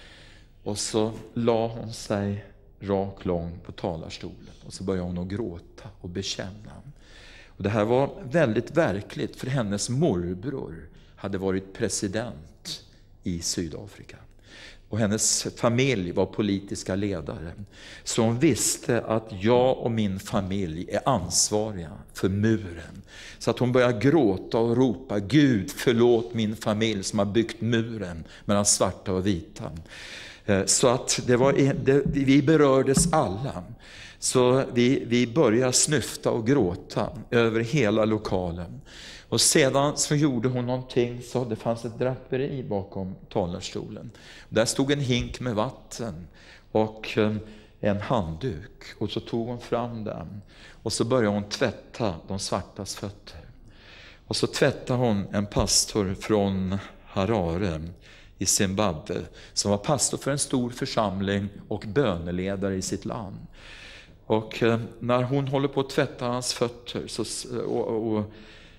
Speaker 1: Och så la hon sig rak lång på talarstolen och så började hon att gråta och bekänna. Och det här var väldigt verkligt för hennes morbror hade varit president i Sydafrika. Och hennes familj var politiska ledare. Så hon visste att jag och min familj är ansvariga för muren. Så att hon började gråta och ropa, Gud förlåt min familj som har byggt muren mellan svarta och vita. Så att det var, det, vi berördes alla. Så vi, vi började snyfta och gråta över hela lokalen. Och sedan så gjorde hon någonting så det fanns ett draperi bakom talarstolen. Där stod en hink med vatten och en handduk. Och så tog hon fram den och så började hon tvätta de svartas fötter. Och så tvättade hon en pastor från Harare i Zimbabwe som var pastor för en stor församling och böneledare i sitt land. Och när hon håller på att tvätta hans fötter så, och, och, och,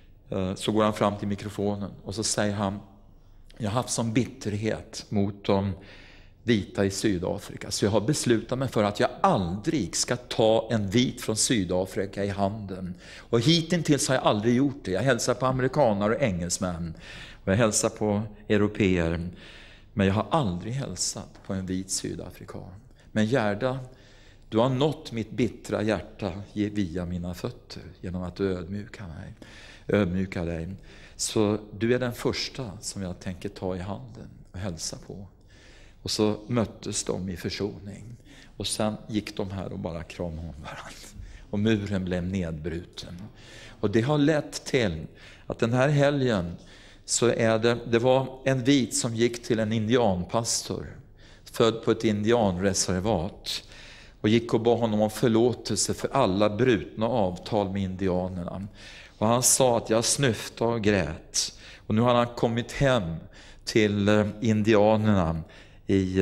Speaker 1: så går han fram till mikrofonen och så säger han, jag har haft sån bitterhet mot de vita i Sydafrika så jag har beslutat mig för att jag aldrig ska ta en vit från Sydafrika i handen. Och hittills har jag aldrig gjort det. Jag hälsar på amerikaner och engelsmän. Och jag hälsar på europeer, men jag har aldrig hälsat på en vit sydafrikan. Men Gerda, du har nått mitt bittra hjärta via mina fötter genom att du ödmjukar mig, ödmjukar dig. Så du är den första som jag tänker ta i handen och hälsa på. Och så möttes de i försoning. Och sen gick de här och bara kramade om varandra. Och muren blev nedbruten. Och det har lett till att den här helgen så är det, det var en vit som gick till en indianpastor. Född på ett indianreservat. Och gick och bad honom om förlåtelse för alla brutna avtal med indianerna. Och han sa att jag snyftade och grät. Och nu har han kommit hem till indianerna i,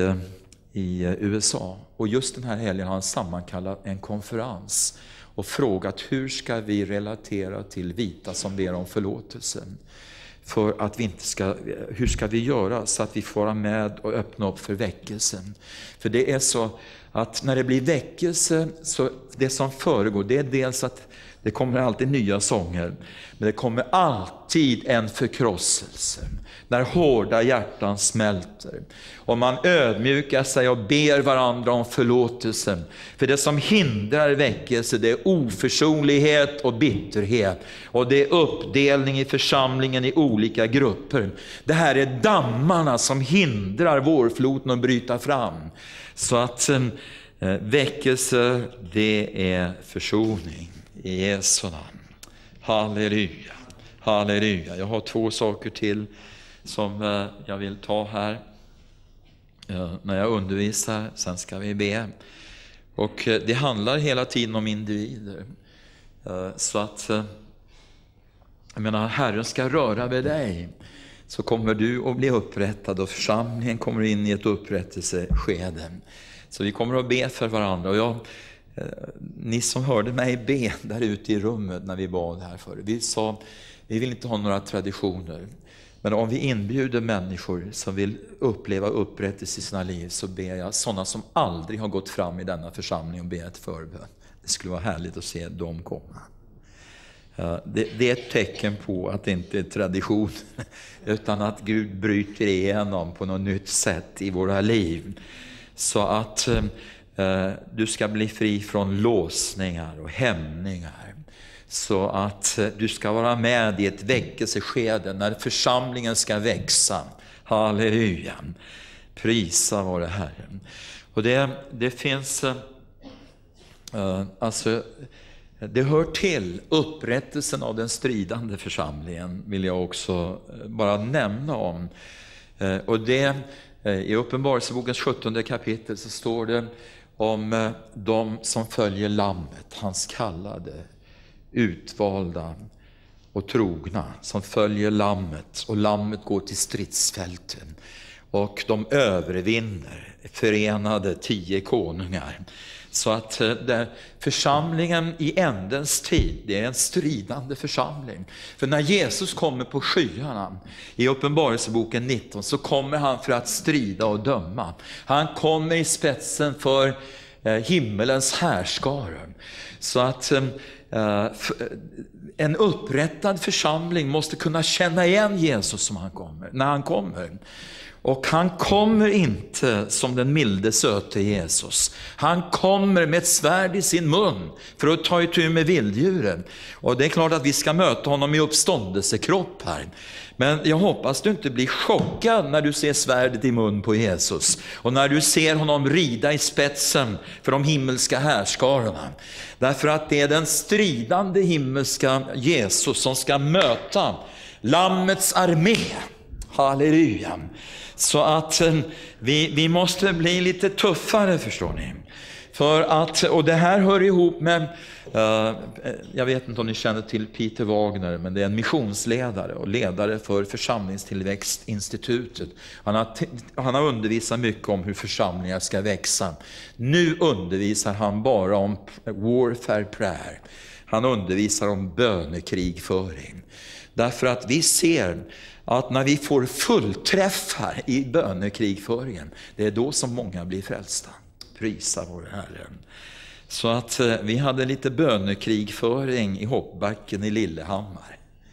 Speaker 1: i U S A. Och just den här helgen har han sammankallat en konferens. Och frågat hur ska vi relatera till vita som ber om förlåtelse. För att vi inte ska, hur ska vi göra så att vi får vara med och öppna upp för väckelsen. För det är så att när det blir väckelse, så det som föregår, det är dels att det kommer alltid nya sånger, men det kommer alltid en förkrosselse. När hårda hjärtan smälter. Och man ödmjukar sig och ber varandra om förlåtelsen. För det som hindrar väckelse, det är oförsonlighet och bitterhet. Och det är uppdelning i församlingen i olika grupper. Det här är dammarna som hindrar vårfloten att bryta fram. Så att eh, väckelse, det är försoning. I Jesu namn. Halleluja. Halleluja. Jag har två saker till som eh, jag vill ta här. Eh, när jag undervisar, sen ska vi be. Och eh, det handlar hela tiden om individer. Eh, så att eh, jag menar, Herren ska röra vid dig. Så kommer du att bli upprättad och församlingen kommer in i ett upprättelseskede. Så vi kommer att be för varandra. Och jag, eh, ni som hörde mig be där ute i rummet när vi bad här förr. Vi sa, vi vill inte ha några traditioner. Men om vi inbjuder människor som vill uppleva upprättelse i sina liv, så ber jag sådana som aldrig har gått fram i denna församling och be ett förbön. Det skulle vara härligt att se dem komma. Det, det är ett tecken på att det inte är tradition, utan att Gud bryter igenom på något nytt sätt i våra liv. Så att eh, du ska bli fri från låsningar och hämningar. Så att du ska vara med i ett väckelseskede när församlingen ska växa. Halleluja. Prisa vare Herren. Och det, det finns, uh, alltså, det hör till upprättelsen av den stridande församlingen, vill jag också bara nämna om. Uh, och det, uh, i Uppenbarelsebokens sjuttonde kapitel så står det om uh, de som följer lammet, hans kallade, utvalda och trogna som följer lammet, och lammet går till stridsfälten och de övervinner förenade tio konungar. Så att det, församlingen i ändens tid, det är en stridande församling. För när Jesus kommer på skyarna i Uppenbarelseboken nitton, så kommer han för att strida och döma. Han kommer i spetsen för himmelens härskare. Så att Uh, en upprättad församling måste kunna känna igen Jesus som han kommer, när han kommer. Och han kommer inte som den milde söte Jesus. Han kommer med ett svärd i sin mun för att ta itu med vilddjuren. Och det är klart att vi ska möta honom i uppståndelsekropp här. Men jag hoppas du inte blir chockad när du ser svärdet i mun på Jesus. Och när du ser honom rida i spetsen för de himmelska härskarorna. Därför att det är den stridande himmelska Jesus som ska möta lammets armé. Halleluja. Så att vi, vi måste bli lite tuffare, förstår ni. För att, och det här hör ihop med, uh, jag vet inte om ni känner till Peter Wagner, men det är en missionsledare och ledare för församlingstillväxtinstitutet. Han har, han har undervisat mycket om hur församlingar ska växa. Nu undervisar han bara om warfare prayer. Han undervisar om bönekrigföring. Därför att vi ser att när vi får fullträffar i bönekrigföringen, det är då som många blir frälsta. Prisa vår Herren. Så att eh, vi hade lite bönekrigföring i Hoppbacken i Lillehammar.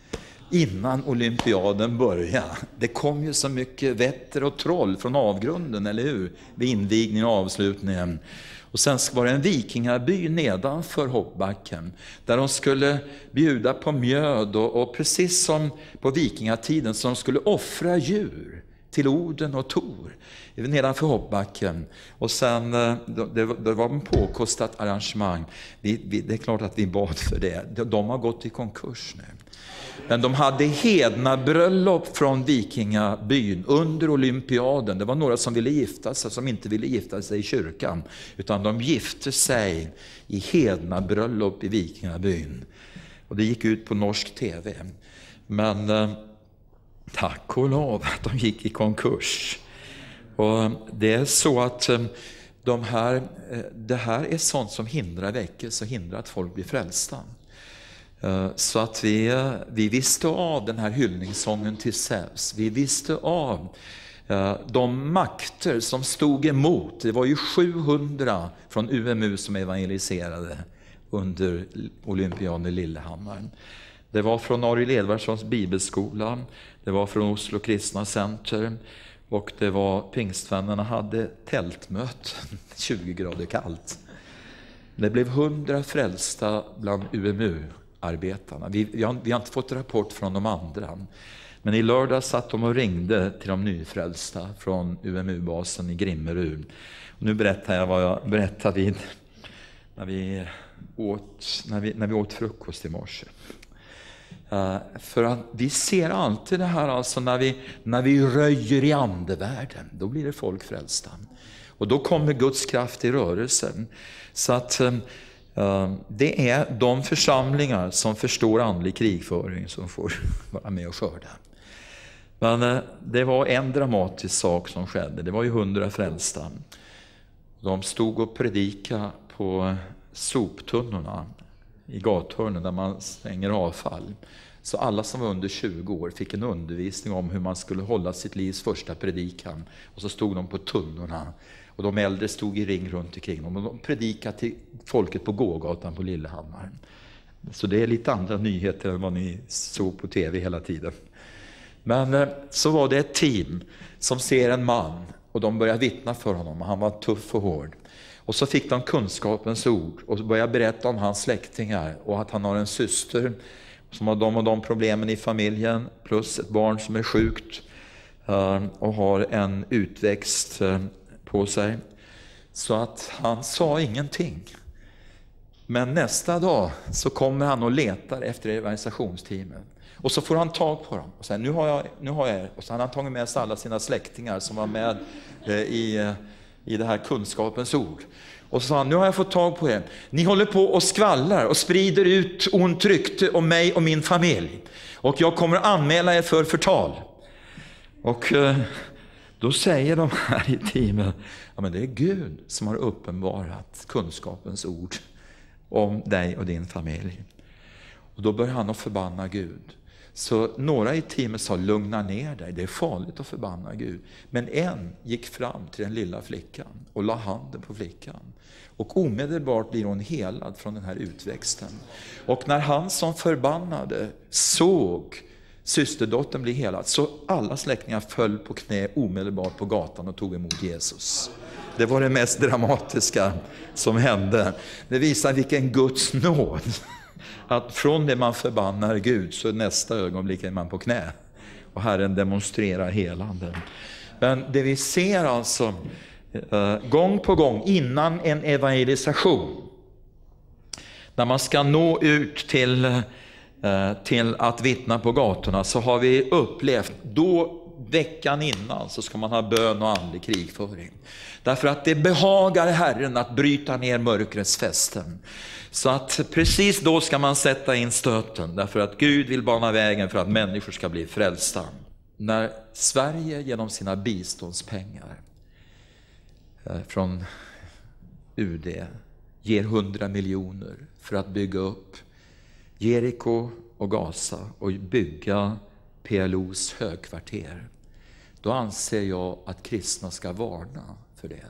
Speaker 1: innan olympiaden började. Det kom ju så mycket vätter och troll från avgrunden, eller hur? Vid invigningen och avslutningen. Och sen var det en vikingaby nedanför hoppbacken där de skulle bjuda på mjöd och, och precis som på vikingatiden så de skulle offra djur till Oden och Tor nedanför hoppbacken. Och sen, det, det var en påkostat arrangemang. Vi, vi, det är klart att vi bad för det. De, de har gått i konkurs nu. Men de hade hedna bröllop från vikingabyn under olympiaden. Det var några som ville gifta sig, som inte ville gifta sig i kyrkan. Utan de gifte sig i hedna bröllop i vikingabyn. Och det gick ut på norsk tv. Men eh, tack och lov att de gick i konkurs. Och det är så att eh, de här, eh, det här är sånt som hindrar väckelse och hindrar att folk blir frälsta. Så att vi, vi visste av den här hyllningssången till Zeus. Vi visste av de makter som stod emot. Det var ju sjuhundra från U M U som evangeliserade under olympiaden i Lillehammar. Det var från Arild Edvardssons bibelskola. Det var från Oslo Kristna Center. Och det var pingstvännerna hade tältmöten, tjugo grader kallt. Det blev hundra frälsta bland U M U-arbetarna. Vi, vi, har, vi har inte fått rapport från de andra. Men i lördag satt de och ringde till de nyfrälsta från U M U-basen i Grimmerud. Och nu berättar jag vad jag berättade vid, när, vi åt, när, vi, när vi åt frukost i morse. Uh, för att vi ser alltid det här, alltså när vi, när vi röjer i andevärlden, då blir det folk frälsta. Och då kommer Guds kraft i rörelsen. Så att uh, det är de församlingar som förstår andlig krigföring som får vara med och skörda. Men uh, det var en dramatisk sak som skedde. Det var ju hundra frälsta. De stod och predikade på soptunnorna i gathörnen där man stänger avfall. Så alla som var under tjugo år fick en undervisning om hur man skulle hålla sitt livs första predikan. Och så stod de på tunnorna. Och de äldre stod i ring runt omkring dem. Och de predikade till folket på gågatan på Lillehammar. Så det är lite andra nyheter än vad ni såg på tv hela tiden. Men så var det ett team som ser en man. Och de började vittna för honom. Han var tuff och hård. Och så fick de kunskapens ord och började berätta om hans släktingar och att han har en syster som har de och de problemen i familjen plus ett barn som är sjukt och har en utväxt på sig. Så att han sa ingenting. Men nästa dag så kommer han och letar efter evangelisationsteamen. Och så får han tag på dem och säger nu har jag, nu har jag er. Och så har han tagit med sig alla sina släktingar som var med i i det här kunskapens ord. Och så sa han, nu har jag fått tag på er. Ni håller på och skvallrar och sprider ut ont rykte om mig och min familj. Och jag kommer att anmäla er för förtal. Och eh, då säger de här i teamet, ja men det är Gud som har uppenbarat kunskapens ord om dig och din familj. Och då börjar han att förbanna Gud. Så några i teamet sa, lugna ner dig, det är farligt att förbanna Gud. Men en gick fram till den lilla flickan och la handen på flickan. Och omedelbart blir hon helad från den här utväxten. Och när han som förbannade såg systerdottern bli helad, så alla släktingar föll på knä omedelbart på gatan och tog emot Jesus. Det var det mest dramatiska som hände. Det visar vilken Guds nåd. Att från det man förbannar Gud så nästa ögonblick är man på knä. Och Herren demonstrerar helande. Men det vi ser alltså eh, gång på gång innan en evangelisation. När man ska nå ut till, eh, till att vittna på gatorna, så har vi upplevt då veckan innan så ska man ha bön och andlig krigföring. Därför att det behagar Herren att bryta ner mörkrets fästen. Så att precis då ska man sätta in stöten. Därför att Gud vill bana vägen för att människor ska bli frälsta. När Sverige genom sina biståndspengar från U D ger hundra miljoner för att bygga upp Jeriko och Gaza och bygga P L O:s högkvarter, då anser jag att kristna ska varna för det.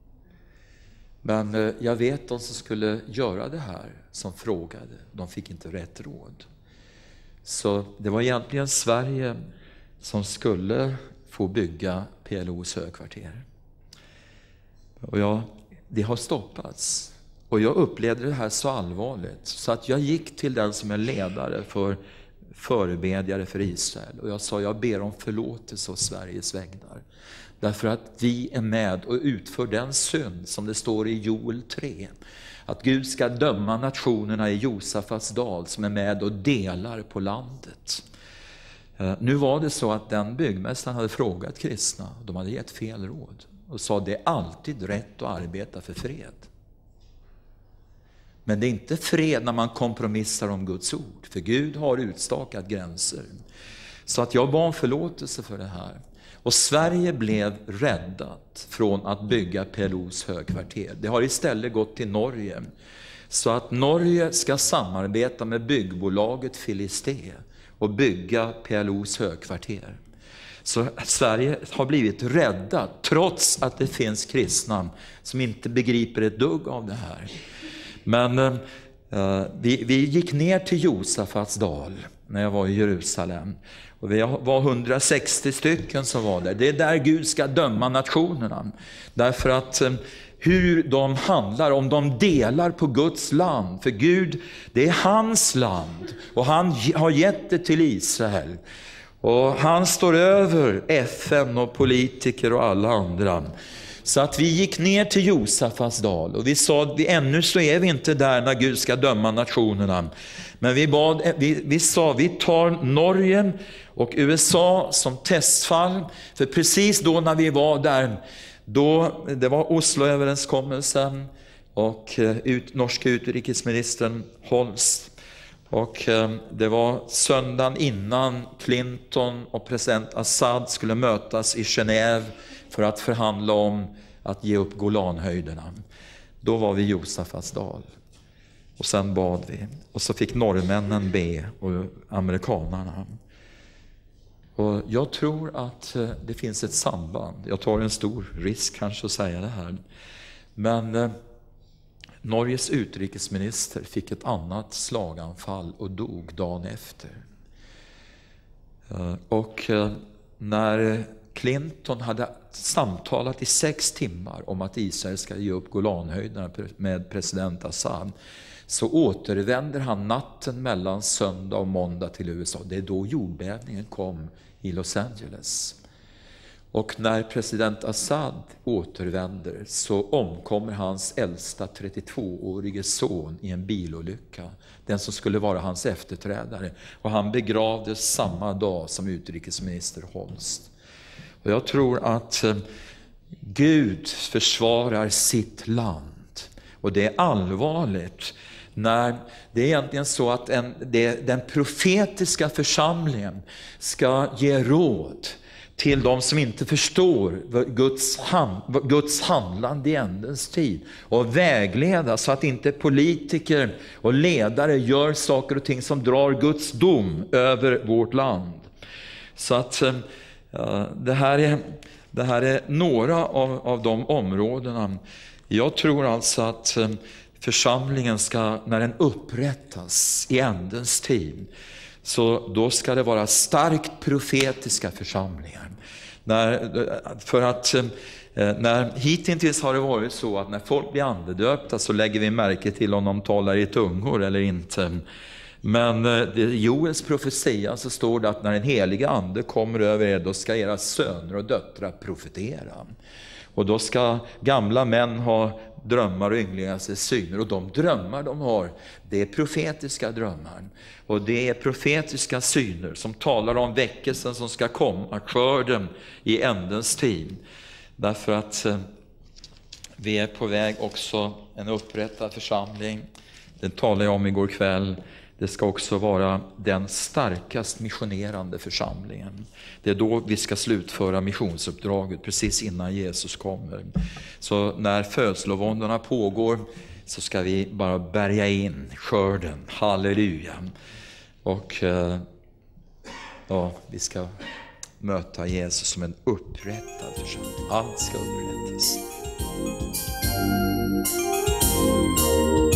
Speaker 1: Men jag vet de som skulle göra det här som frågade, de fick inte rätt råd. Så det var egentligen Sverige som skulle få bygga P L O:s högkvarter. Och jag, det har stoppats. Och jag upplevde det här så allvarligt så att jag gick till den som är ledare för förebedjare för Israel. Och jag sa, jag ber om förlåtelse hos Sveriges vägnar. Därför att vi är med och utför den synd som det står i Joel tre. Att Gud ska döma nationerna i Josafats dal som är med och delar på landet. Nu var det så att den byggmästaren hade frågat kristna. De hade gett fel råd. Och sa, det är alltid rätt att arbeta för fred. Men det är inte fred när man kompromissar om Guds ord. För Gud har utstakat gränser. Så att jag bad om förlåtelse för det här. Och Sverige blev räddat från att bygga P L O:s högkvarter. Det har istället gått till Norge. Så att Norge ska samarbeta med byggbolaget Filisté och bygga P L O:s högkvarter. Så Sverige har blivit räddat trots att det finns kristna som inte begriper ett dugg av det här. Men eh, vi, vi gick ner till Josafats dal när jag var i Jerusalem. Och vi var hundrasextio stycken som var där. Det är där Gud ska döma nationerna. Därför att eh, hur de handlar, om de delar på Guds land. För Gud, det är hans land. Och han har gett det till Israel. Och han står över F N och politiker och alla andra. Så att vi gick ner till Josafats dal och vi sa att vi, ännu så är vi inte där när Gud ska döma nationerna. Men vi, bad, vi, vi sa vi tar Norge och U S A som testfall. För precis då när vi var där, då, det var Osloöverenskommelsen och ut, norska utrikesministern Holst. Och eh, det var söndagen innan Clinton och president Assad skulle mötas i Genève för att förhandla om att ge upp Golanhöjderna. Då var vi i Josafats dal. Och sen bad vi. Och så fick norrmännen be och amerikanerna. Och jag tror att eh, det finns ett samband. Jag tar en stor risk kanske att säga det här. Men eh, Norges utrikesminister fick ett annat slaganfall och dog dagen efter. Och när Clinton hade samtalat i sex timmar om att Israel ska ge upp Golanhöjderna med president Assad, så återvänder han natten mellan söndag och måndag till U S A. Det är då jordbävningen kom i Los Angeles. Och när president Assad återvänder så omkommer hans äldsta trettiotvåårige son i en bilolycka. Den som skulle vara hans efterträdare. Och han begravdes samma dag som utrikesminister Holst. Och jag tror att Gud försvarar sitt land. Och det är allvarligt när det är egentligen så att en, det, den profetiska församlingen ska ge råd till de som inte förstår Guds, hand, Guds handlande i ändens tid. Och vägleda så att inte politiker och ledare gör saker och ting som drar Guds dom över vårt land. Så att uh, det, här är, det här är några av, av de områdena. Jag tror alltså att uh, församlingen ska, när den upprättas i ändens tid, så då ska det vara starkt profetiska församlingar. När, för att när, hittills har det varit så att när folk blir andedöpta så lägger vi märke till om de talar i tungor eller inte. Men i Joels profetia så står det att när den heliga ande kommer över er, då ska era söner och döttrar profetera. Och då ska gamla män ha drömmar och ynglingar se syner. Och de drömmar de har, det är profetiska drömmar. Och det är profetiska syner som talar om väckelsen som ska komma, skörden i ändens tid. Därför att eh, vi är på väg också en upprättad församling. Den talade jag om igår kväll. Det ska också vara den starkast missionerande församlingen. Det är då vi ska slutföra missionsuppdraget precis innan Jesus kommer. Så när födslovåndorna pågår så ska vi bara bärga in skörden. Halleluja. Och ja, vi ska möta Jesus som en upprättad församling. Allt ska upprättas.